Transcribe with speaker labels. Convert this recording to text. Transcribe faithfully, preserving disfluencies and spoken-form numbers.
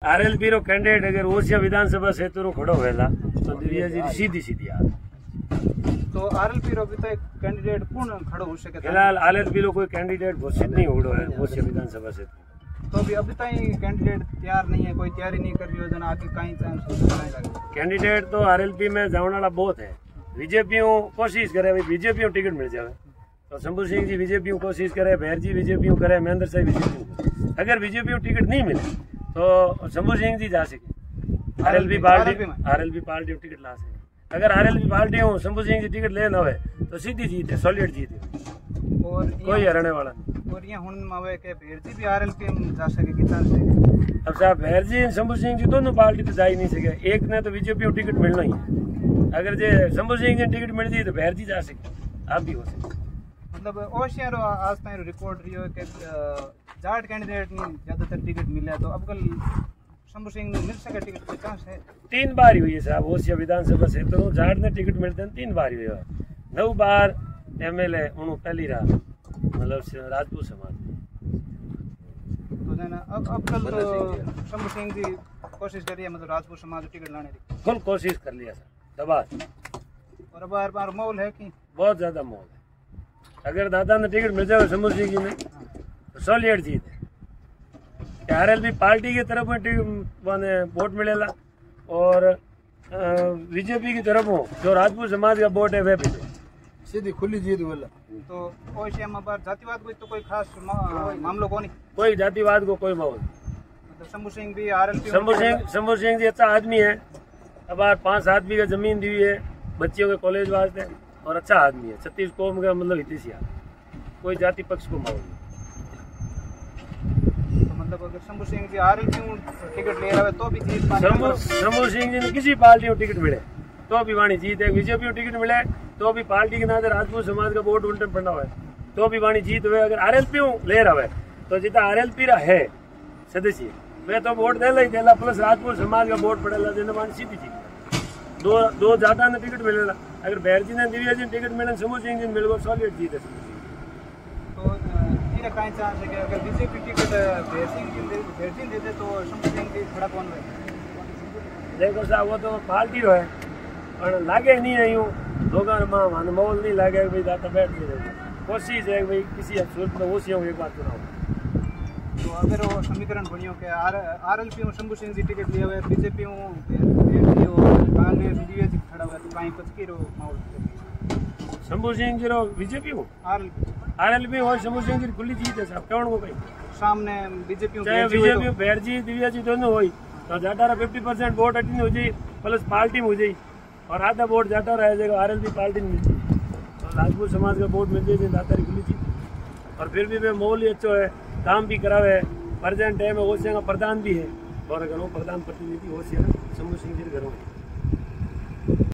Speaker 1: RLP रो candidate अगर ओसिया विधानसभा क्षेत्र रो खड़ो वेला तो दिव्या जी सीधी सीधी आ
Speaker 2: तो आरएलपी रो भी तो एक कैंडिडेट कौन खड़ो हो सके?
Speaker 1: फिलहाल आरएलपी रो कोई कैंडिडेट घोषित नहीं हो रहा है ओसिया विधानसभा क्षेत्र।
Speaker 2: तो अभी अभी तक कैंडिडेट तैयार नहीं है, कोई तैयारी नहीं कर रही हो जना आगे कहीं चांस?
Speaker 1: कैंडिडेट तो आरएलपी में जाने वाला बहुत है। बीजेपी कोशिश करे भाई बीजेपी टिकट मिल जाए तो शंभू सिंह जी बीजेपी कोशिश करे, भैर जी बीजेपी करे, महेंद्र साहब बीजेपी। अगर बीजेपी टिकट नहीं मिले तो शंभू सिंह जी जा सके RLP party RLP party ticket ला सके। अगर आरएलपी पार्टी हो शंभू सिंह जी टिकट लेना हो तो सीधी जीत है, सॉलिड जीत है,
Speaker 2: और
Speaker 1: कोई हरने वाला नहीं।
Speaker 2: और ये हुन मावे के भैर जी भी आरएलपी में जा सके कि चांस है?
Speaker 1: अब साहब भैर जी शंभू सिंह जी दोनों पार्टी तो जा ही नहीं सके, एक ने तो बीजेपी टिकट मिलना ही है। अगर जे शंभू सिंह जी टिकट मिल जाए तो भैर जी जा सके, आप भी हो सके।
Speaker 2: मतलब ओशिया रो आज तक रिकॉर्ड रही हो कि जाट कैंडिडेट ने ज्यादातर टिकट मिले, तो अब कल शंभू सिंह ने मिल सके टिकट कोई चांस है?
Speaker 1: तीन बार ही हुई है साहब ओसिया विधानसभा क्षेत्र तो जाट ने टिकट मिलते हैं तीन बार ही हुई है। नौ बार एमएलए उन्होंने पहली रहा मतलब राजपूत समाज
Speaker 2: तो ना अब अब कल तो शंभू सिंह जी कोशिश करिए मतलब राजपूत समाज टिकट लाने की
Speaker 1: फुल कोशिश कर लिया सर दबा।
Speaker 2: और अब बार बार माहौल है कि
Speaker 1: बहुत ज्यादा माहौल है। अगर दादा ने टिकट मिल जाए शंभू सिंह जी ने तो सॉलिड जीत है। आरएलपी पार्टी की तरफ में वोट मिलेगा और बीजेपी की तरफ हो जो राजपूत समाज का वोट है वह भी
Speaker 3: सीधी खुली जीत बोला।
Speaker 2: तो ओशिया में बार जातिवाद को तो कोई खास मामलों को नहीं,
Speaker 1: कोई जातिवाद को कोई माहौल।
Speaker 2: मतलब शंभू सिंह भी आरएलपी
Speaker 1: शंभू सिंह शंभू सिंह जी अच्छा आदमी है। अब आज पाँच सात बीघा जमीन दी हुई है बच्चियों के कॉलेज वास्ते और अच्छा आदमी है। छत्तीस कौम का मतलब हितेशी आदमी, कोई जाति पक्ष को माहौल नहीं।
Speaker 2: मतलब अगर शंभू सिंह जी आरएलपी टिकट ले रहा है तो भी जीत पाएंगे?
Speaker 1: शंभू शंभू सिंह जी ने किसी पार्टी को टिकट मिले तो भी वाणी जीत है। बीजेपी को टिकट मिले तो भी पार्टी के नाम से राजपूत समाज का वोट उल्टे पड़ा हुआ है तो भी वाणी जीत हुए। अगर आरएलपी ले रहा है तो जितना आरएलपी रहा है सदस्य वे तो वोट देला ही देला प्लस राजपूत समाज का वोट पड़ेगा जिन्हें वाणी सीधी जीत। दो दो जाटा ने टिकट मिलेगा। अगर भैर जी ने दिव्या जी ने टिकट मिले शंभू सिंह जी मिल सॉलिड जीत है।
Speaker 2: तो ये कहीं चांस है कि अगर बीजेपी टिकट भैर सिंह जी भैर जी दे दे तो शंभू सिंह जी खड़ा कौन है?
Speaker 1: देखो साहब वो तो पार्टी रो है पर लागे नहीं है यूँ लोगों में माहौल नहीं लागे भाई दाता बैठ नहीं रहे। कोशिश है भाई किसी सूरत में वो सी एक बात सुनाओ।
Speaker 2: तो अगर वो समीकरण बनियो के आर आरएलपी में शंभू सिंह जी टिकट लिया हुआ बीजेपी में कांग्रेस दिव्या जी खड़ा हुआ तो कहीं पचकी रो माहौल?
Speaker 1: शंभू सिंह जी रो बीजेपी हो
Speaker 2: आरएलपी
Speaker 1: आरएलपी हो शंभू सिंह जी खुली जीत है साहब कौन को भाई
Speaker 2: सामने बीजेपी
Speaker 1: चाहे बीजेपी भैर जी दिव्या जी दोनों हुई तो जाटा फिफ्टी परसेंट वोट अटेंड हो जाए प्लस पार्टी में हो जाए और आधा वोट जाटा रह जाएगा आरएलपी पार्टी में मिल जाए तो राजपूत समाज का वोट मिल जाए दाता खुली जीत। और फिर भी वे माहौल ही अच्छा है, काम भी करावे। प्रेजेंट टाइम में ओसिया का प्रधान भी है और अगर वो प्रधान प्रतिनिधि ओसिया शंभू सिंह जी घरों